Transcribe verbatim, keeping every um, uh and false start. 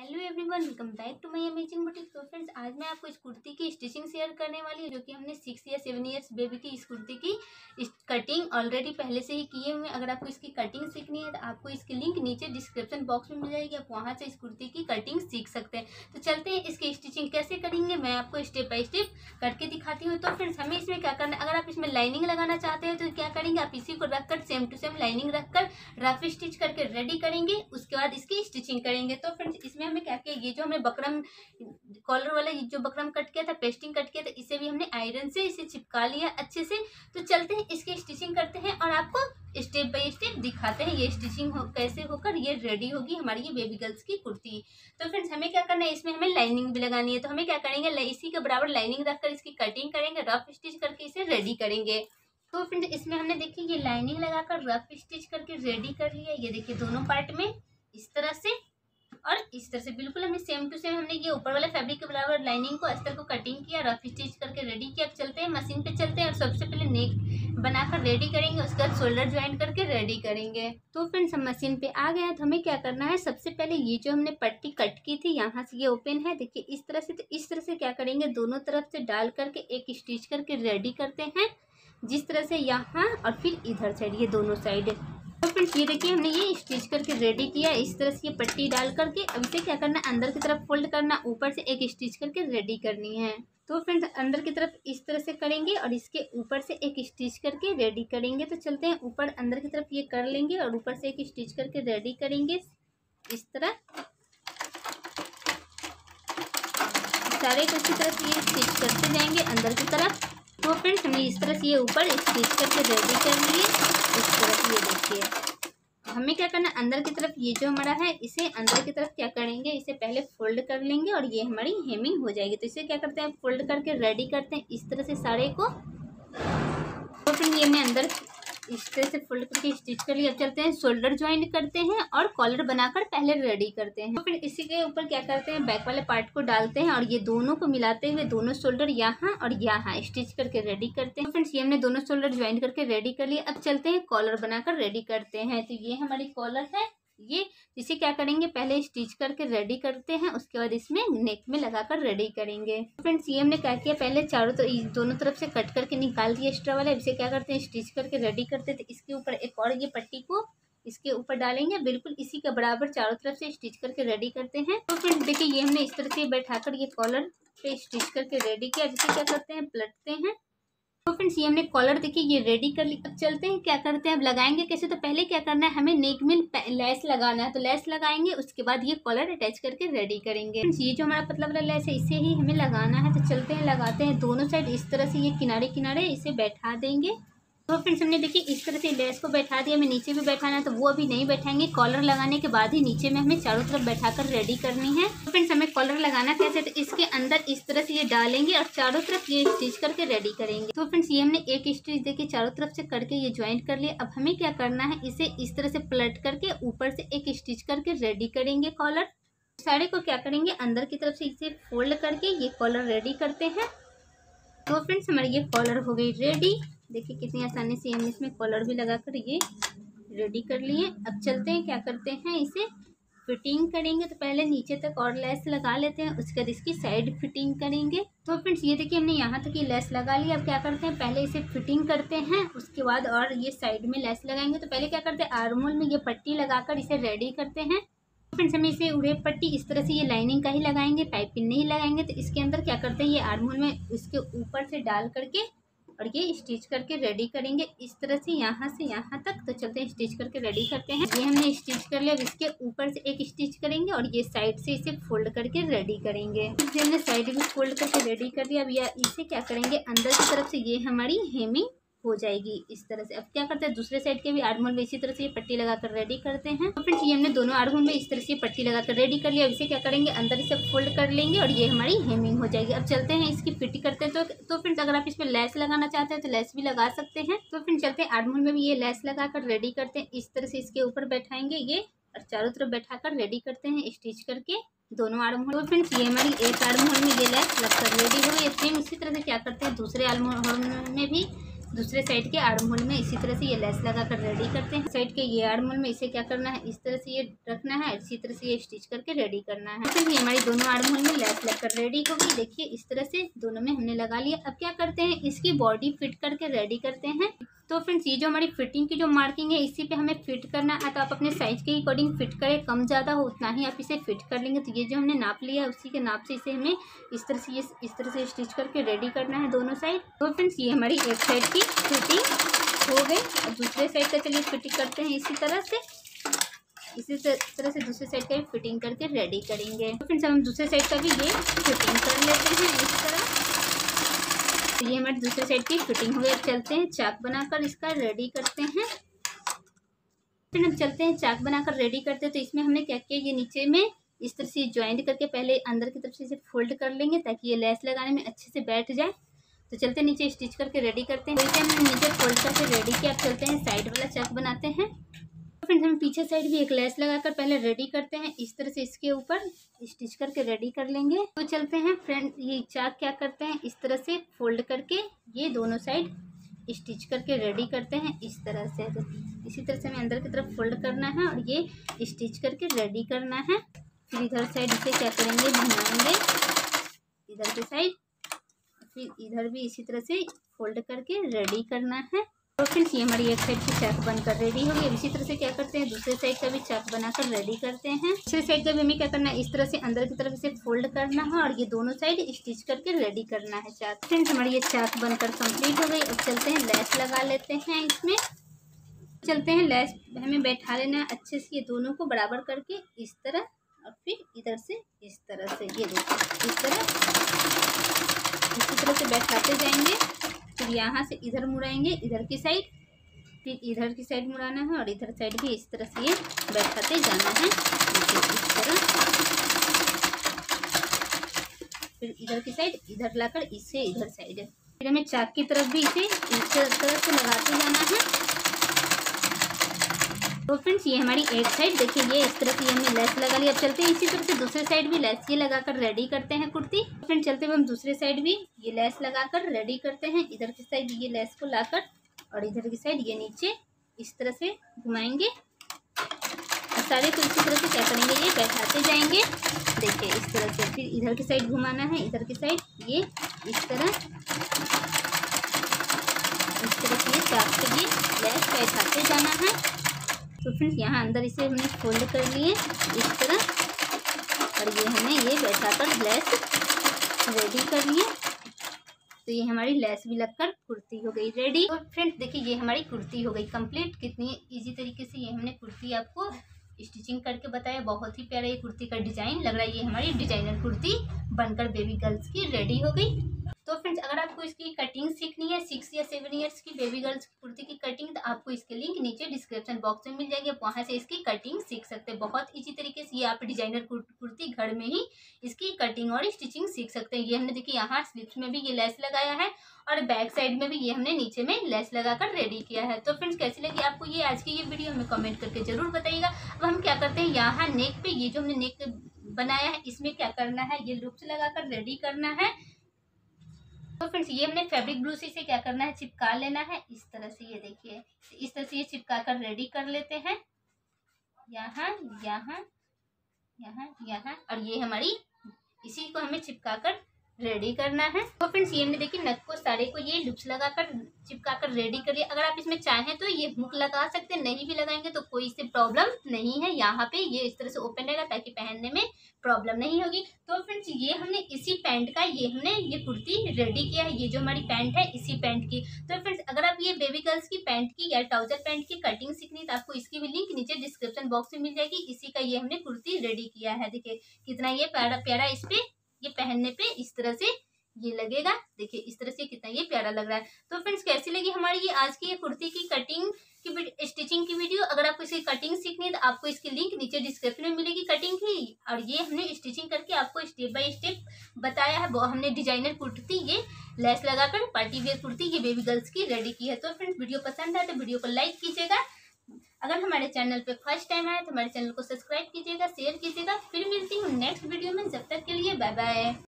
Hello everyone, welcome back to my amazing boutique. तो friends, आज मैं आपको इस कुर्ती की स्टिचिंग शेयर करने वाली हूँ, जो कि हमने सिक्स या सेवन इयर्स बेबी की इस कुर्ती की इस कटिंग ऑलरेडी पहले से ही किए हुए हैं। अगर आपको इसकी कटिंग सीखनी है तो आपको इसकी लिंक नीचे डिस्क्रिप्शन बॉक्स में मिल जाएगी, आप वहाँ से इस कुर्ती की कटिंग सीख सकते हैं। तो चलते हैं इसकी स्टिचिंग कैसे करेंगे, मैं आपको स्टेप बाय स्टेप करके दिखाती हूँ। तो फ्रेंड्स, हमें इसमें क्या करना है, अगर आप इसमें लाइनिंग लगाना चाहते हैं तो क्या करेंगे, आप इसी को रखकर सेम टू सेम लाइनिंग रखकर रफ स्टिच करके रेडी करेंगे, उसके बाद इसकी स्टिचिंग करेंगे। तो फ्रेंड्स, इसमें हमें क्या किया, ये जो हमने बकरम कॉलर वाला जो बकरम कट किया था, पेस्टिंग कट किया था, इसे भी हमने आयरन से इसे चिपका लिया अच्छे से। तो चलते हैं इसकी स्टिचिंग करते हैं और आपको स्टेप बाय स्टेप दिखाते हैं ये स्टिचिंग हो कैसे होकर ये रेडी होगी हमारी ये बेबी गर्ल्स की कुर्ती। तो फ्रेंड्स, हमें क्या करना है, इसमें हमें लाइनिंग भी लगानी है। तो हमें क्या करेंगे, इसी के बराबर लाइनिंग रखकर इसकी कटिंग करेंगे, रफ स्टिच करके इसे रेडी करेंगे। तो फ्रेंड्स, इसमें हमने देखिए ये लाइनिंग लगाकर रफ स्टिच करके रेडी कर लिया। ये देखिए दोनों पार्ट में इस तरह से और इस तरह से बिल्कुल हमने सेम टू सेम हमने ये ऊपर वाले फैब्रिक के बराबर लाइनिंग को अस्तर को कटिंग किया, रफ स्टिच करके रेडी किया। अब चलते हैं मशीन पे चलते हैं और सबसे पहले नेक बनाकर रेडी करेंगे, उसके बाद शोल्डर ज्वाइंट करके रेडी करेंगे। तो फ्रेंड्स, हम मशीन पे आ गए हैं। तो हमें क्या करना है, सबसे पहले ये जो हमने पट्टी कट की थी यहाँ से ये ओपन है, देखिए इस तरह से। तो इस तरह से क्या करेंगे, दोनों तरफ से डाल करके एक स्टिच करके रेडी करते हैं, जिस तरह से यहाँ और फिर इधर साइड, ये दोनों साइड। तो फ्रेंड्स, ये देखिए हमने ये स्टिच करके रेडी किया इस तरह से, ये पट्टी डाल करके। अब इसे क्या करना है, अंदर की तरफ फोल्ड करना, ऊपर से एक स्टिच करके रेडी करनी है। तो फ्रेंड्स, अंदर की तरफ इस तरह से करेंगे और इसके ऊपर से एक स्टिच करके रेडी करेंगे। तो चलते हैं ऊपर अंदर की तरफ ये कर लेंगे और ऊपर से एक स्टिच करके रेडी करेंगे इस तरह। सारे को इसी तरफ ये स्टिच करते जाएंगे अंदर की तरफ। तो फ्रेंड्स, हमने इस तरह से ये ऊपर स्टिच करके रेडी कर लिए इस तरफ। ये देखिए हमें क्या करना है, अंदर की तरफ ये जो हमारा है इसे अंदर की तरफ क्या करेंगे, इसे पहले फोल्ड कर लेंगे और ये हमारी हेमिंग हो जाएगी। तो इसे क्या करते हैं, फोल्ड करके रेडी करते हैं इस तरह से सारे को। तो फिर ये मैं अंदर इस तरह से फोल्ड करके स्टिच कर लिया। अब चलते हैं शोल्डर ज्वाइंट करते हैं और कॉलर बनाकर पहले रेडी करते हैं। तो फिर इसी के ऊपर क्या करते हैं, बैक वाले पार्ट को डालते हैं और ये दोनों को मिलाते हुए दोनों शोल्डर यहाँ और यहाँ स्टिच करके रेडी करते हैं। तो फ्रेंड्स, ये हमने दोनों शोल्डर ज्वाइंट करके रेडी कर लिया। अब चलते हैं कॉलर बनाकर रेडी करते हैं। तो ये हमारी कॉलर है, ये इसे क्या करेंगे, पहले स्टिच करके रेडी करते हैं, उसके बाद इसमें नेक में लगाकर रेडी करेंगे। फ्रेंड्स, ये हमने क्या किया, पहले चारों तो दोनों तरफ से कट करके निकाल दिया एक्स्ट्रा वाला। इसे क्या करते हैं, स्टिच करके रेडी करते थे। इसके ऊपर एक और ये पट्टी को इसके ऊपर डालेंगे, बिल्कुल इसी के बराबर चारों तरफ से स्टिच करके रेडी करते हैं। तो फ्रेंड्स, देखिए ये हमने इस तरह से बैठाकर ये कॉलर पे स्टिच करके रेडी किया। इसे क्या करते हैं, पलटते हैं। तो फ्रेंड्स, ये हमने कॉलर देखिए ये रेडी कर ली। अब चलते हैं क्या करते हैं, अब लगाएंगे कैसे। तो पहले क्या करना है, हमें नेक में लेस लगाना है। तो लेस लगाएंगे, उसके बाद ये कॉलर अटैच करके रेडी करेंगे। फ्रेंड्स, ये जो हमारा पतला वाला लेस है इसे ही हमें लगाना है। तो चलते हैं लगाते हैं दोनों साइड इस तरह से, ये किनारे किनारे इसे बैठा देंगे। तो फ्रेंड्स, हमने देखिए इस तरह से लेस को बैठा दिया। हमें नीचे भी बैठाना है तो वो अभी नहीं बैठाएंगे, कॉलर लगाने के बाद ही नीचे में हमें चारों तरफ बैठाकर रेडी करनी है। तो फ्रेंड्स, हमें कॉलर लगाना कैसे, तो इसके अंदर इस तरह से ये डालेंगे और चारों तरफ ये स्टिच करके रेडी करेंगे। तो फ्रेंड्स, ये हमने एक स्टिच देखिए चारों तरफ से करके ये ज्वाइंट कर लिया। अब हमें क्या करना है, इसे इस तरह से पलट करके ऊपर से एक स्टिच करके रेडी करेंगे कॉलर। सारे को क्या करेंगे, अंदर की तरफ से इसे फोल्ड करके ये कॉलर रेडी करते हैं। तो फ्रेंड्स, हमारी ये कॉलर हो गई रेडी। देखिए कितनी आसानी से हमने इसमें कॉलर भी लगाकर ये रेडी कर लिए। अब चलते हैं क्या करते हैं, इसे फिटिंग करेंगे। तो पहले नीचे तक और लेस लगा लेते हैं, उसके बाद इसकी साइड फिटिंग करेंगे। तो फ्रेंड्स, ये देखिए हमने यहाँ तक ये लेस लगा लिया। अब क्या करते हैं, पहले इसे फिटिंग करते हैं, उसके बाद और ये साइड में लेस लगाएंगे। तो पहले क्या करते हैं, आर्म होल में ये पट्टी लगाकर इसे रेडी करते हैं। फ्रेंड्स, हमें इसे उड़े पट्टी इस तरह से ये लाइनिंग का ही लगाएंगे, पाइपिंग नहीं लगाएंगे। तो इसके अंदर क्या करते हैं, ये आर्म होल में इसके ऊपर से डाल करके और ये स्टिच करके रेडी करेंगे इस तरह से यहाँ से यहाँ तक। तो चलते हैं स्टिच करके रेडी करते हैं। ये हमने स्टिच कर लिया। अब इसके ऊपर से एक स्टिच करेंगे और ये साइड से इसे फोल्ड करके रेडी करेंगे। ये हमने साइड भी फोल्ड करके रेडी कर दिया। अब या इसे क्या करेंगे, अंदर की तरफ से ये हमारी हेमिंग हो जाएगी इस तरह से। अब क्या करते हैं, दूसरे साइड के भी आर्म होल में इसी तरह से ये पट्टी लगाकर रेडी करते हैं। तो फ्रेंड्स, ये हमने दोनों आर्म होल में इस तरह से पट्टी लगाकर रेडी कर लिया। अब इसे क्या करेंगे, अंदर इसे फोल्ड कर लेंगे और ये हमारी हेमिंग हो जाएगी। अब चलते हैं इसकी फिटिंग करते हैं। तो तो फ्रेंड्स, अगर आप इसमें लेस लगाना चाहते हैं तो लेस भी लगा सकते हैं। तो फ्रेंड्स, चलते हैं आर्म होल में भी ये लेस लगाकर रेडी करते हैं। इस तरह से इसके ऊपर बैठाएंगे ये और चारों तरफ बैठाकर रेडी करते हैं स्टिच करके दोनों आर्म होल। तो फ्रेंड्स, ये हमारी एक आर्म होल में ये लेस लगकर रेडी हो गई। सेम इसी तरह से क्या करते हैं, दूसरे आर्म होल में भी दूसरे साइड के आर्म होल में इसी तरह से ये लेस लगाकर रेडी करते हैं। साइड के ये आर्म होल में इसे क्या करना है, इस तरह से ये रखना है, इसी तरह से ये स्टिच करके रेडी करना है। फिर ये हमारी दोनों आर्म होल में लेस लगकर रेडी होगी। देखिए इस तरह से दोनों में हमने लगा लिया। अब क्या करते हैं, इसकी बॉडी फिट करके रेडी करते हैं। तो फ्रेंड्स ये जो हमारी फिटिंग की जो मार्किंग है इसी पे हमें फिट करना है। तो आप अपने साइज के अकॉर्डिंग फिट करें, कम ज़्यादा हो उतना ही आप इसे फिट कर लेंगे। तो ये जो हमने नाप लिया है उसी के नाप से इसे हमें इस तरह से ये इस तरह से स्टिच करके रेडी करना है दोनों साइड। तो फ्रेंड्स ये हमारी एक साइड की फिटिंग हो गई। अब दूसरे साइड का चलिए फिटिंग करते हैं इसी तरह से इसी तरह से दूसरे साइड का भी फिटिंग करके रेडी करेंगे। तो फ्रेंड्स हम दूसरे साइड का भी ये फिटिंग कर लेते हैं इस तरह। तो ये हमारे दूसरे साइड की फिटिंग हो गई। अब चलते हैं चाक बनाकर इसका रेडी करते हैं। फिर हम चलते हैं चाक बनाकर रेडी करते हैं। तो इसमें हमने क्या किया, ये नीचे में इस तरह से ज्वाइंट करके पहले अंदर की तरफ से इसे फोल्ड कर लेंगे ताकि ये लेस लगाने में अच्छे से बैठ जाए। तो चलते हैं नीचे स्टिच करके रेडी करते हैं। वैसे हमने नीचे फोल्ड करके रेडी किया। अब चलते हैं साइड वाला चाक बनाते हैं। फ्रेंड्स हम पीछे साइड भी एक लेस लगाकर पहले रेडी करते हैं। इस तरह से इसके ऊपर स्टिच करके रेडी कर लेंगे। तो चलते हैं फ्रेंड, ये चाक क्या करते हैं, इस तरह से फोल्ड करके ये दोनों साइड स्टिच करके रेडी करते हैं इस तरह से। तो इसी तरह से हमें अंदर की तरफ फोल्ड करना है और ये स्टिच करके रेडी करना है। फिर इधर साइड इसे क्या करेंगे, घुमाएंगे इधर की साइड, फिर इधर भी इसी तरह से फोल्ड करके रेडी करना है। तो फ्रेंड्स ये हमारी एक साइड की चाक बनकर रेडी हो गई। अब इसी तरह से क्या करते हैं, दूसरे साइड का भी चाक बनाकर रेडी करते हैं। दूसरे साइड का भी हमें क्या करना है, इस तरह से अंदर की तरफ इसे फोल्ड करना है और ये दोनों साइड स्टिच करके रेडी करना है चाक। फ्रेंड्स हमारी ये चाक बनकर कंप्लीट हो गई। अब चलते हैं लेस लगा लेते हैं इसमें। चलते हैं लेस हमें बैठा लेना है अच्छे से, ये दोनों को बराबर करके इस तरह और फिर इधर से इस तरह से, ये देखो इस तरह इसी तरह से बैठाते जाएंगे। फिर यहाँ से इधर मुड़ाएंगे इधर की साइड, फिर इधर की साइड मुड़ाना है और इधर साइड भी इस तरह से ये बैठाते जाना है इस तरह। फिर इधर की साइड इधर लाकर इसे इधर साइड, फिर हमें चाक की तरफ भी इसे इस तरह से लगाते जाना है। तो फ्रेंड्स ये हमारी एक साइड देखिए ये इस तरह से हमने लेस लगा लिया। अब चलते हैं इसी तरह से दूसरे साइड भी लेस ये लगाकर रेडी करते हैं कुर्ती। फ्रेंड्स चलते हुए हम दूसरे साइड भी ये लेस लगाकर रेडी करते हैं। इधर की साइड ये लेस को लाकर और इधर की साइड ये नीचे इस तरह से घुमाएंगे और सारे को इसी तरह से क्या करेंगे, ये बैठाते जाएंगे देखिए इस तरह से। फिर इधर की साइड घुमाना है, इधर की साइड ये इस तरह इस तरह से ये चाक से ये लेस बैठाते जाना है। तो फ्रेंड्स यहाँ अंदर इसे हमने फोल्ड कर लिए इस तरह और ये हमें ये बैठाकर लेस रेडी कर लिए। तो ये हमारी लेस भी लगकर कुर्ती हो गई रेडी। और फ्रेंड्स देखिए ये हमारी कुर्ती हो गई कंप्लीट। कितनी इजी तरीके से ये हमने कुर्ती आपको स्टिचिंग करके बताया। बहुत ही प्यारा ये कुर्ती का डिजाइन लग रहा है। ये हमारी डिजाइनर कुर्ती बनकर बेबी गर्ल्स की रेडी हो गई। तो फ्रेंड्स अगर आपको इसकी कटिंग सीखनी है सिक्स या सेवन इयर्स की बेबी गर्ल्स की कुर्ती की कटिंग, तो आपको इसके लिंक नीचे डिस्क्रिप्शन बॉक्स में मिल जाएगी। आप वहाँ से इसकी कटिंग सीख सकते हैं। बहुत इजी तरीके से ये आप डिजाइनर कुर्ती घर में ही इसकी कटिंग और स्टिचिंग सीख सकते हैं। ये हमने देखिए यहाँ स्लीव्स में भी ये लेस लगाया है और बैक साइड में भी ये हमने नीचे में लेस लगाकर रेडी किया है। तो फ्रेंड्स कैसी लगी आपको ये आज की ये वीडियो, हमें कमेंट करके जरूर बताइएगा। अब हम क्या करते हैं, यहाँ नेक पे ये जो हमने नेक बनाया है इसमें क्या करना है, ये लूप्स लगाकर रेडी करना है। तो फ्रेंड्स ये हमने फैब्रिक ब्रू से इसे क्या करना है, चिपका लेना है इस तरह से। ये देखिए इस तरह से ये चिपका कर रेडी कर लेते हैं यहाँ यहाँ यहाँ यहाँ और ये हमारी इसी को हमें चिपका कर रेडी करना है। तो फ्रेंड्स ये हमने देखिए नक को सारे को ये लुप्स लगाकर चिपकाकर रेडी कर लिया। अगर आप इसमें चाहें तो ये हुक लगा सकते हैं, नहीं भी लगाएंगे तो कोई इससे प्रॉब्लम नहीं है। यहाँ पे ये इस तरह से ओपन रहेगा ताकि पहनने में प्रॉब्लम नहीं होगी। तो फ्रेंड्स ये हमने इसी पैंट का ये हमने ये कुर्ती रेडी किया है। ये जो हमारी पैंट है इसी पैंट की। तो फ्रेंड्स अगर आप ये बेबी गर्ल्स की पैंट की या ट्राउजर पैंट की कटिंग सीखनी तो आपको इसकी भी लिंक नीचे डिस्क्रिप्शन बॉक्स में मिल जाएगी। इसी का ये हमने कुर्ती रेडी किया है। देखिए कितना ये प्यारा प्यारा इस पे ये पहनने पे इस तरह से ये लगेगा। देखिए इस तरह से कितना ये प्यारा लग रहा है। तो फ्रेंड्स कैसी लगी हमारी ये आज की ये कुर्ती की कटिंग की स्टिचिंग की वीडियो। अगर आपको इसकी कटिंग सीखनी है तो आपको इसकी लिंक नीचे डिस्क्रिप्शन में मिलेगी कटिंग की। और ये हमने स्टिचिंग करके आपको स्टेप बाय स्टेप बताया है। वो हमने डिजाइनर कुर्ती ये लेस लगाकर पार्टी वेयर कुर्ती ये बेबी गर्ल्स की रेडी की है। तो फ्रेंड्स वीडियो पसंद आए तो वीडियो को लाइक कीजिएगा। अगर हमारे चैनल पे फर्स्ट टाइम आए तो हमारे चैनल को सब्सक्राइब कीजिएगा, शेयर कीजिएगा। फिर मिलती हूँ नेक्स्ट वीडियो में, जब तक के लिए बाय बाय।